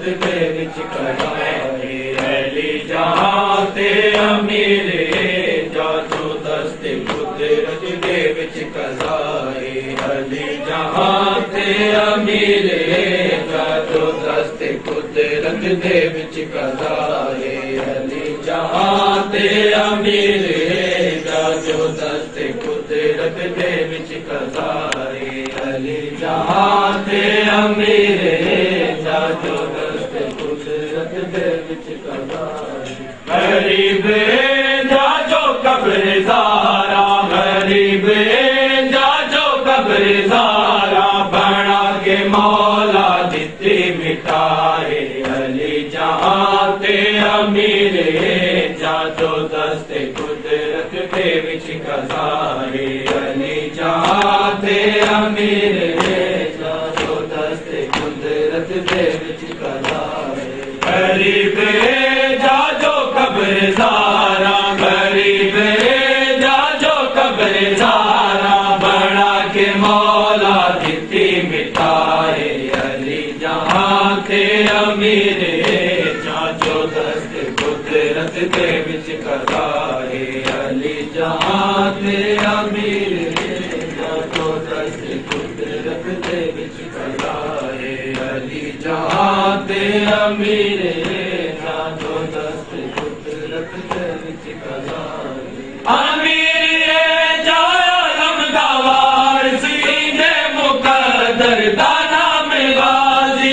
दे विच कराए अली जहां ते अमीर जाजो दस्ते कुदरत दे विच कराए अली जहां ते अमीर जाजो दस्ते कुदरत दे विच कराए अली जहां ते अमीर जाजो दस्ते कुदरत दे विच कराए अली जहां ते अमीर जाजो दस्ते कुदरत दे विच कराए गरीब जाजो कब्रज़ारा गरीब जाजो कब्रज़ारा बना के मौला दिती मिठाए अली जहां ते अमीर जाजो दस्ते कुदरत दे विच कराए अली जहां ते अमीर जाजो दस्ते कुदरत दे विच कराए गरीब जाजो कब्रज़ारा गरीब जाजो कब्रज़ारा बना के मौला दिती मिठाए अली जहां ते अमीर जाजो दस्ते कुदरत दे विच कराए अली जहां ते अमीर जाजो दस्ते कुदरत दे विच कराए अली जहां ते अमीर जाजो दस्ते कुदरत दे विच कराए अमीर जाया लमदावार सीने मुकद्दर दाना में गाजी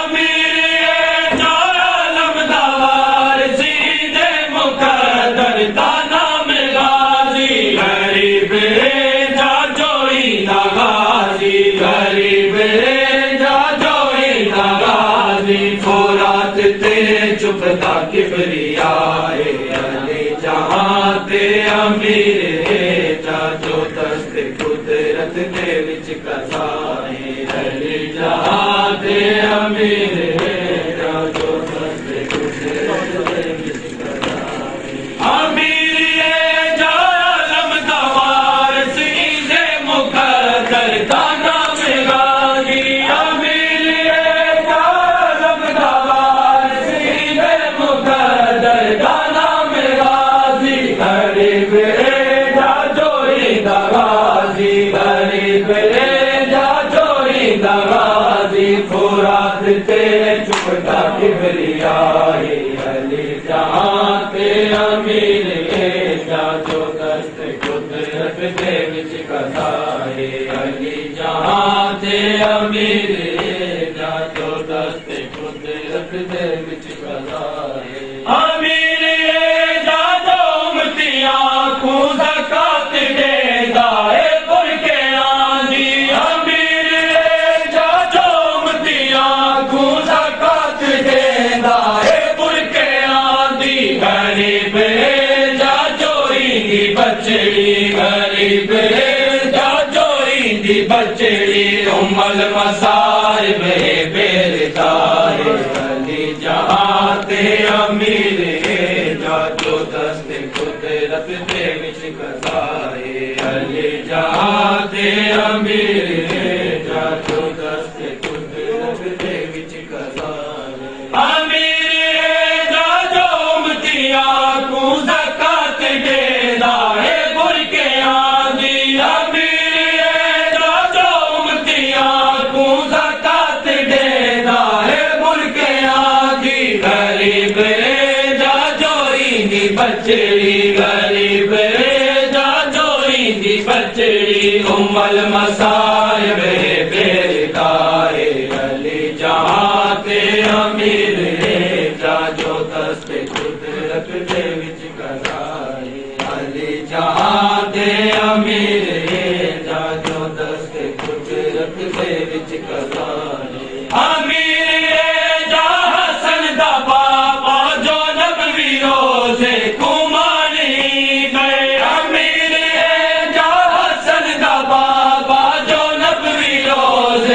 अमीर जाया लमदावार सीने मुकद्दर दाना में गाजी गरीब जाजो इंदा गाजी गरीब जाजो इंदा गाजी फुरात ते चुपता किबरियाए अली जहां ते अमीर जाजो दस्ते कुदरत दे विच कराए अली जहां ते अमीर जाजो दस्ते कुदरत दे विच कराए अमीर जाया लमदावार सीने मुकद्दर दाना में गाजी अमीर जाया लमदावार सीने मुकद्दर दाना में गाजी गरीब जाजो इंदा गाजी गरीब जाजो इंदा गाजी फुरात ते चुपता किबरियाए अली जहां ते अमीर जाजो दस्ते कुदरत दे विच कराए अली जहां ते अमीर जाजो दस्ते कुदरत दे विच कराए अमीर जाजो उम्मतियां को ज़कात देदा ए पुरके आंदी अमीर जाजो उम्मतियां को ज़कात देदा ए पुरके आंदी गरीब जाजो इंदी बचड़ी गरीब जाजो इंदी बचड़ी उम्मल मसाइब बेरदाए अली जहां ते अमीर जाजो दस्ते कुदरत दे विच कराए अली जहां ते अमीर जाजो दस्ते कुदरत दे विच कराए अमीर जाजो उम्मतियां को ज़कात देदा ए पुरके आंदी अमीर जाजो उम्मतियां को ज़कात देदा ए पुरके आंदी गरीब जाजो इंदी बचड़ी गरीब जाजो इंदी बचड़ी उम्मल मसाइब बेरदाए अली जहां ते अमीर जाजो दस्ते कुदरत दे विच कराए अली जहां ते अमीर जाजो दस्ते कुदरत दे विच कराए अमीर जा हसन दा बाबा जो नबवी रोज़े कुमानी गए अमीर जा हसन दा बाबा जो नबवी रोज़े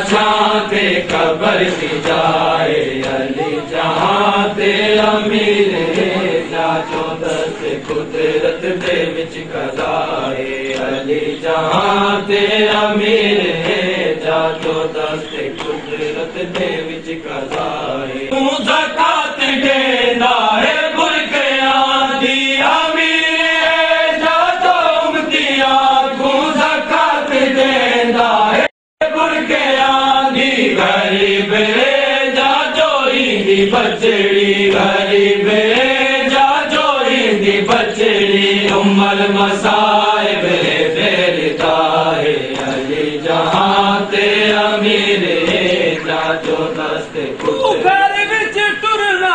छाते कबर दी जाए अली जहां ते अमीर जाचो दस्त कुदरत दे विच कज़ाए अली जहां ते अमीर जाचो दस्त कुदरत दे विच कज़ाए तू ज़कात देंदा है बुरकियां दी अमीर जाचो उम्मतियां तू ज़कात देंदा है बुरकियां दी गरीब जा जोईंदी बचड़ी गरीब जा जोईंदी बचड़ी उम्मल मसाइब बेरदा है अली जहां ते अमीर जाचो दस्त घर विच टुरना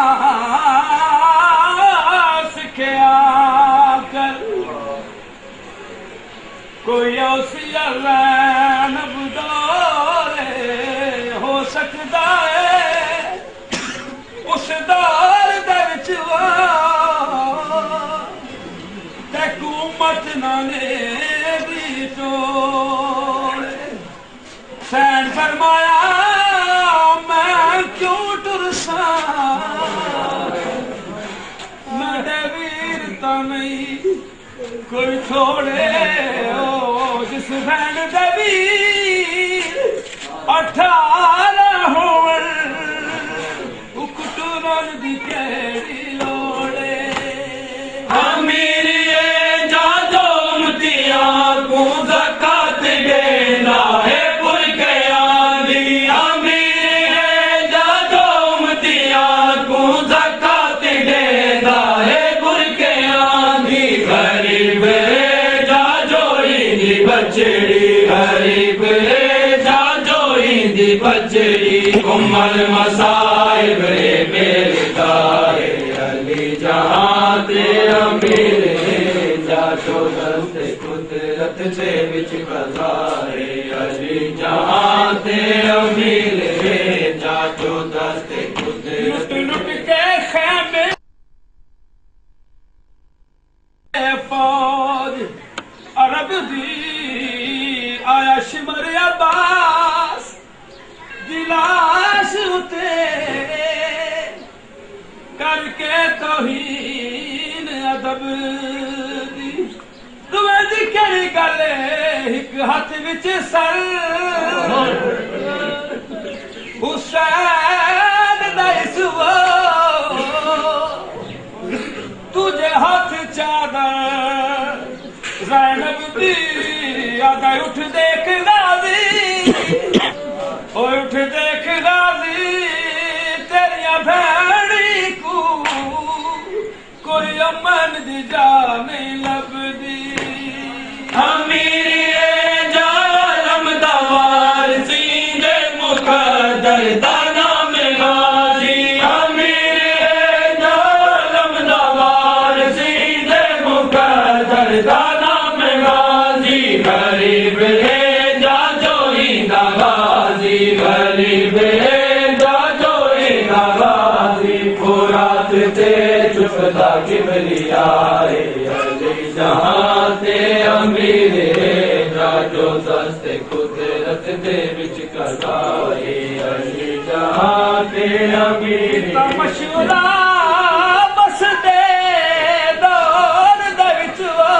सिखया कर कोई औसिया हो सकता है उस दौर हुकूमत नाने दी टोले सैन फरमाया मैं क्यों टुरसा मेरे वीर तो नहीं कोई छोड़े ओ जिस बहन देवी 18 होवन उकटूरन दी केड़ी लोड़े अमीर जा जो उम्मतियां को ज़कात देना है बुरकियां दी अमीर जा जो उम्मतियां को ज़कात देना है बुरकियां दी गरीब जा जोईंदी बचड़ी गरीब बचड़ी उम्मल मसाइब बेरदा है अली जहां ते अमीर जाचो दस्त कुदरत दे विच कज़ाए अली जहां ते अमीर जाचो दस्त कुदरत लुट के खैमे फौज अरब दी आया शिमर अब्बास दिलाश उते करके तौहीन अदब दी तुम्हें दी केड़ी गल एक हाथ विच सर हुसैन दा इसवो तुझे हाथ चादर ज़ैनब दी आदा उठ देख गाज़ी उठ देख गाज़ी तेरिया भैड़ी को कोई अमन दी जा नहीं लभदी अमीर जा आलम दा वारसी दे मुक़द्दर दा नाम गाज़ी अमीर जा आलम दा वारसी दे मुक़द्दर दा नाम गाज़ी गरीब जा जोईंदा गाज़ी गरीब जा जोईंदा गाज़ी फुरात ते चुपदा किबरिया अली जहां ते अमीर जाचो दस्त कुदरत दे विच कज़ाए अली जहां ते अमीर मशूरा बस दे दौर दे विच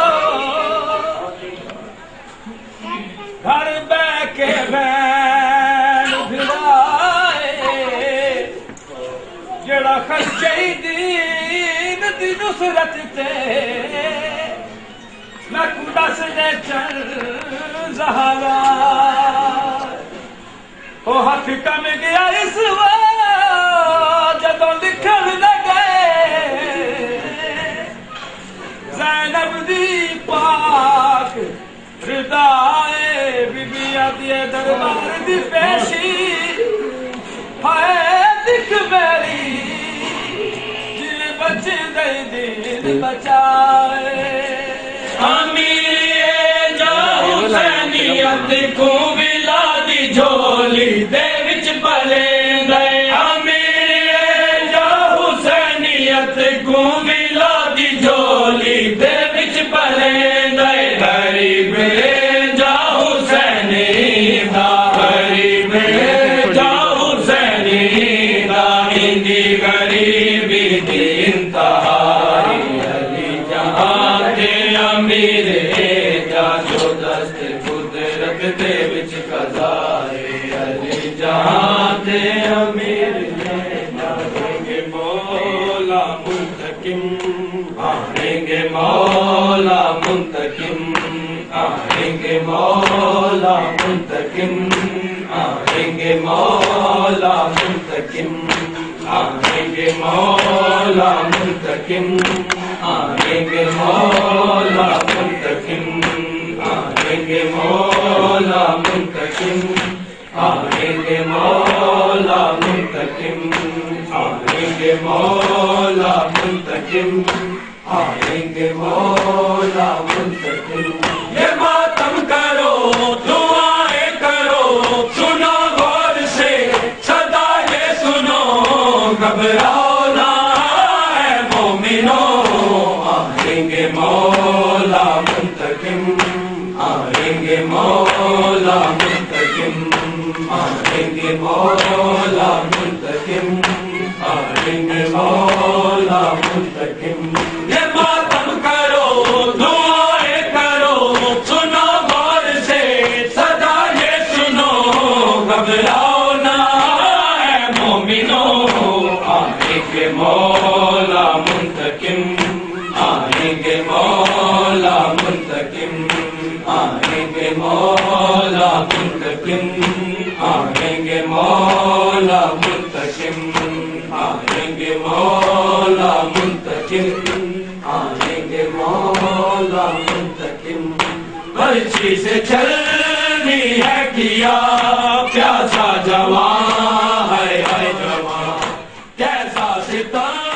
घर बह के बैन भिड़ाए जड़ा खर्चे दीन दी नुसरत ते मैं कुदस दे चल ज़हरा ओ हाथ कम गया इस जदों लिखन लगे ज़ैनब दी पाक रिदाए बीबिया दिए दरबार दी पेशी हाय दिख मेरी जिले बच्चे दे दिल बचाए अमीर जा हुसैनियत को विला दी झोली दे विच पले गए अमीर जा हुसैनियत को विला दी झोली दे विच पले गए गरीब जा हुसैनी दा गरीब जहां ते अमीर जाएंगे मौला मुंतकिम, आएंगे मौला मुंतकिम, आएंगे मौला मुंतकिम, आएंगे मौला मुंतकिम, आएंगे मौला मुंतकिम, आएंगे मौला मुंतकिम, आएंगे मौला मुंतकिम, आएंगे मौला मुंतकिम, आएंगे मौला मुंतकिम, आएंगे मौला मुंतकिम। ये मातम करो, दुआएं करो, सुनो गौर से सदा ये सुनो, घबराओ ना है मोमिनो, आएंगे मौला मुंतकिम, आएंगे मौला मुंतकिम, आएंगे मौला मुंतकिम, आएंगे मौला मुंतकिम। ये मातम करो, दुआएं करो, सुनो गौर से सदा ये सुनो, घबराओ ना है मोमिनो, आएंगे मौला मुंतकिम, आएंगे मौला मुंतकिम, आएंगे मौला मुंतकिम, आएंगे मौला मुंतकिम, आएंगे मौला मुंतकिम, आएंगे मौला मुंतकिम। पर्ची से चलनी है किया प्यासा जवान, है जवान कैसा सितारा